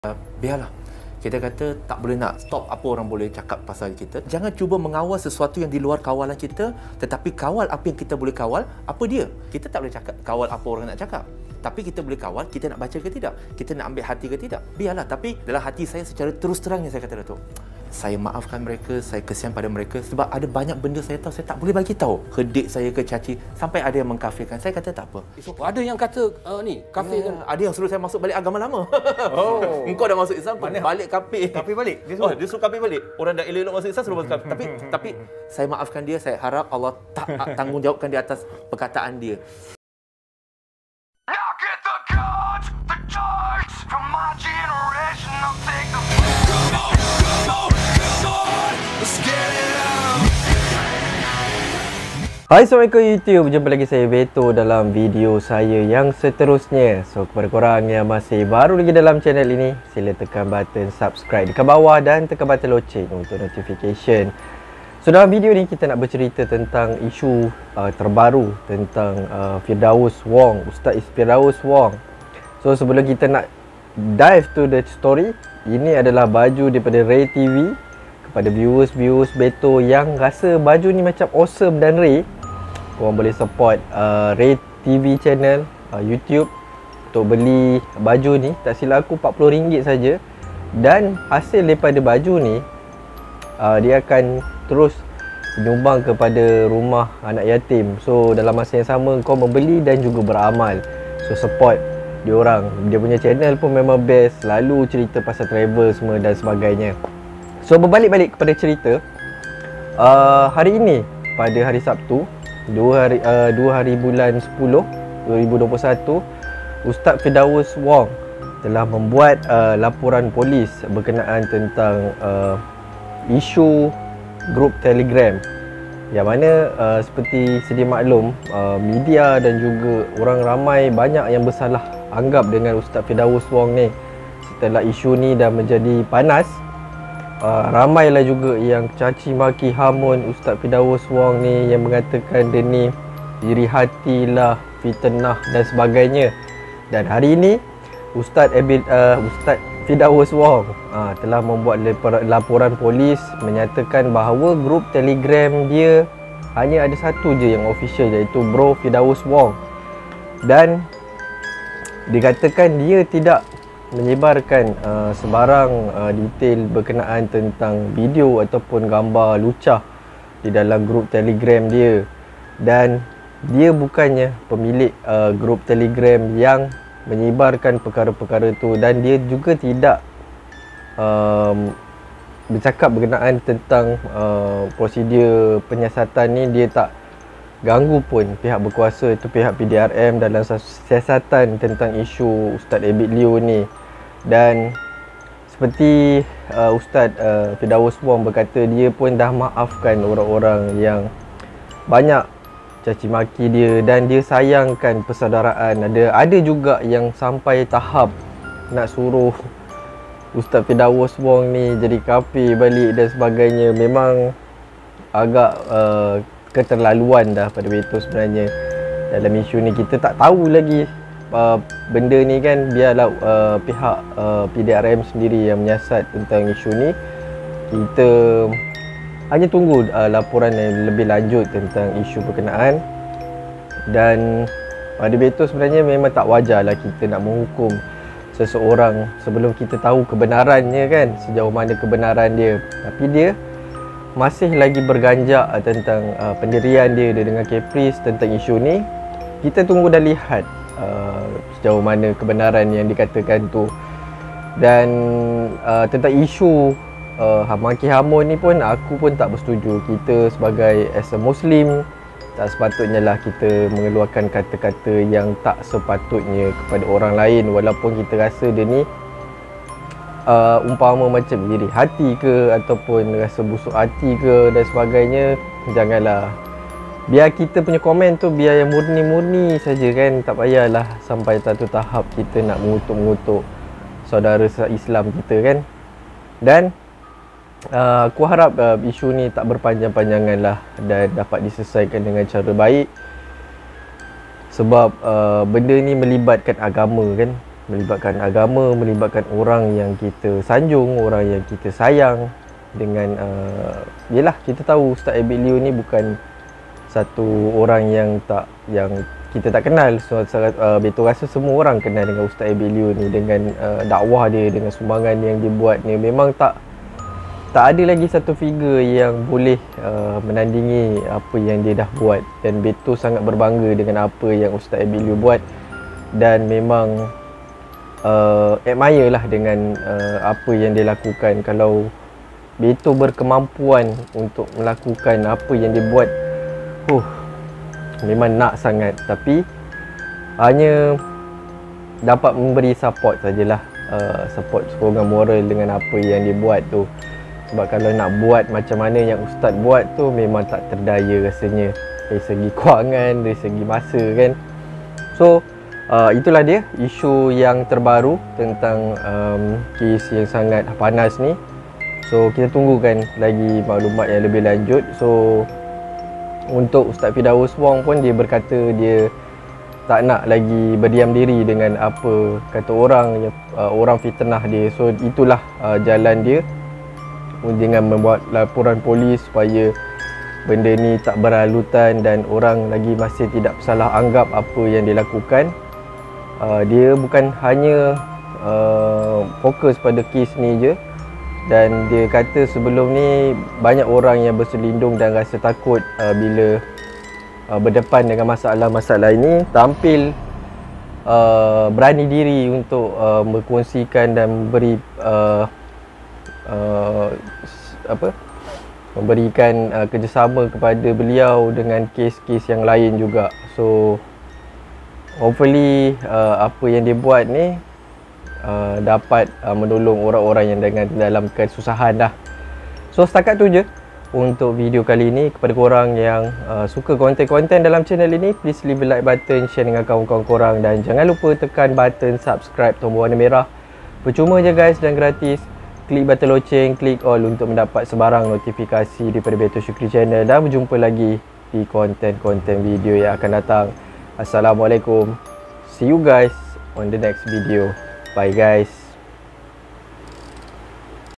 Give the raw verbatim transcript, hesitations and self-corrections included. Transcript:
Uh, biarlah. Kita kata tak boleh nak stop apa orang boleh cakap pasal kita. Jangan cuba mengawal sesuatu yang di luar kawalan kita, tetapi kawal apa yang kita boleh kawal, apa dia. Kita tak boleh cakap kawal apa orang nak cakap. Tapi kita boleh kawal, kita nak baca ke tidak, kita nak ambil hati ke tidak. Biarlah, tapi dalam hati saya secara terus terangnya saya kata, Datuk, saya maafkan mereka, saya kesian pada mereka sebab ada banyak benda saya tahu saya tak boleh bagi tahu. Kedik saya ke caci, sampai ada yang mengkafirkan. Saya kata tak apa. Oh, ada yang kata uh, ni kafir kan? Ya, ada yang suruh saya masuk balik agama lama. Oh. Engkau dah masuk Islam, Mana? balik kafir. Kafir balik. Dia Oh, dia suruh kafir balik. Orang dah elok-elok masuk Islam suruh masuk kafir. Tapi tapi saya maafkan dia, saya harap Allah tak tanggungjawabkan di atas perkataan dia. Hai, Assalamualaikum YouTube. Jumpa lagi saya Beto dalam video saya yang seterusnya. So kepada korang yang masih baru lagi dalam channel ini, sila tekan button subscribe dekat bawah dan tekan button loceng untuk notification. So dalam video ni kita nak bercerita tentang isu uh, terbaru tentang uh, Firdaus Wong, Ustaz Firdaus Wong. So sebelum kita nak dive to the story, ini adalah baju daripada Ray T V. Kepada viewers-viewers Beto yang rasa baju ni macam awesome dan Ray, korang boleh support uh, Ray T V channel uh, YouTube untuk beli baju ni. Tak silap aku empat puluh ringgit saja. Dan hasil daripada baju ni uh, dia akan terus menyumbang kepada rumah anak yatim. So dalam masa yang sama kau membeli dan juga beramal. So support diorang. Dia punya channel pun memang best, selalu cerita pasal travel semua dan sebagainya. So berbalik-balik kepada cerita, uh, hari ini pada hari Sabtu dua hari uh, dua hari bulan sepuluh dua ribu dua puluh satu, Ustaz Firdaus Wong telah membuat uh, laporan polis berkenaan tentang uh, isu grup Telegram yang mana uh, seperti sedia maklum, uh, media dan juga orang ramai banyak yang bersalah anggap dengan Ustaz Firdaus Wong ni. Setelah isu ni dah menjadi panas, Uh, ramailah juga yang caci maki hamun Ustaz Firdaus Wong ni, yang mengatakan dia ni iri hatilah, fitnah dan sebagainya. Dan hari ini Ustaz Ebil, uh, Ustaz Firdaus Wong uh, telah membuat laporan polis menyatakan bahawa grup Telegram dia hanya ada satu je yang official, iaitu Bro Firdaus Wong. Dan dikatakan dia tidak menyebarkan uh, sebarang uh, detail berkenaan tentang video ataupun gambar lucah di dalam grup Telegram dia. Dan dia bukannya pemilik uh, grup Telegram yang menyebarkan perkara-perkara tu, dan dia juga tidak um, bercakap berkenaan tentang uh, prosedur penyiasatan ni. Dia tak ganggu pun pihak berkuasa, itu pihak P D R M dalam siasatan tentang isu Ustaz Ebit Liu ni. Dan seperti uh, Ustaz uh, Firdaus Wong berkata, dia pun dah maafkan orang-orang yang banyak caci maki dia, dan dia sayangkan persaudaraan. Ada ada juga yang sampai tahap nak suruh Ustaz Firdaus Wong ni jadi kafir balik dan sebagainya. Memang agak uh, keterlaluan dah pada Beto sebenarnya dalam isu ni. Kita tak tahu lagi uh, benda ni kan, biarlah uh, pihak uh, P D R M sendiri yang menyiasat tentang isu ni. Kita hanya tunggu uh, laporan yang lebih lanjut tentang isu berkenaan. Dan pada Beto sebenarnya memang tak wajar lah kita nak menghukum seseorang sebelum kita tahu kebenarannya kan, sejauh mana kebenaran dia. Tapi dia masih lagi berganjak tentang uh, pendirian dia, dia dengan Caprice tentang isu ni. Kita tunggu dan lihat uh, sejauh mana kebenaran yang dikatakan tu. Dan uh, tentang isu uh, maki hamun ni pun aku pun tak bersetuju. Kita sebagai as a Muslim tak sepatutnya lah kita mengeluarkan kata-kata yang tak sepatutnya kepada orang lain, walaupun kita rasa dia ni Uh, umpama macam iri hati ke ataupun rasa busuk hati ke dan sebagainya. Janganlah, biar kita punya komen tu biar yang murni-murni saja kan. Tak payahlah sampai satu tahap kita nak mengutuk-mengutuk saudara Islam kita kan. Dan uh, aku harap uh, isu ni tak berpanjang-panjangan lah dan dapat diselesaikan dengan cara baik. Sebab uh, benda ni melibatkan agama kan. melibatkan agama, melibatkan orang yang kita sanjung, orang yang kita sayang. Dengan uh, yelah, kita tahu Ustaz Abid Liu ni bukan satu orang yang tak yang kita tak kenal. So, uh, Beto rasa semua orang kenal dengan Ustaz Abid Liu ni, dengan uh, dakwah dia, dengan sumbangan yang dia buat ni. Memang tak tak ada lagi satu figure yang boleh uh, menandingi apa yang dia dah buat. Dan Beto sangat berbangga dengan apa yang Ustaz Abid Liu buat, dan memang uh, admire lah dengan uh, apa yang dia lakukan. Kalau Beto berkemampuan untuk melakukan apa yang dia buat, uh, memang nak sangat. Tapi hanya dapat memberi support sajalah, uh, support sokongan moral dengan apa yang dia buat tu. Sebab kalau nak buat macam mana yang Ustaz buat tu, memang tak terdaya rasanya, dari segi kewangan, dari segi masa kan. So uh, itulah dia isu yang terbaru tentang um, kes yang sangat panas ni. So kita tunggukan lagi maklumat yang lebih lanjut. So untuk Ustaz Firdaus Wong pun, dia berkata dia tak nak lagi berdiam diri dengan apa kata orang yang uh, orang fitnah dia. So itulah uh, jalan dia dengan membuat laporan polis supaya benda ni tak berhalutan dan orang lagi masih tidak salah anggap apa yang dia lakukan. Uh, dia bukan hanya uh, fokus pada kes ni je, dan dia kata sebelum ni banyak orang yang berselindung dan rasa takut uh, bila uh, berdepan dengan masalah-masalah ini. Tampil uh, berani diri untuk uh, berkongsikan dan memberi uh, uh, apa memberikan uh, kerjasama kepada beliau dengan kes-kes yang lain juga. So hopefully uh, apa yang dia buat ni Uh, dapat uh, menolong orang-orang yang dengan dalam kesusahan dah. So setakat tu je untuk video kali ni. Kepada korang yang uh, suka konten-konten dalam channel ini, please leave a like button, share dengan kawan-kawan korang, dan jangan lupa tekan button subscribe, tombol warna merah. Percuma je guys dan gratis. Klik button loceng, klik all untuk mendapat sebarang notifikasi daripada Beto Syukri Channel, dan berjumpa lagi di konten-konten video yang akan datang. Assalamualaikum. See you guys on the next video. Bye guys.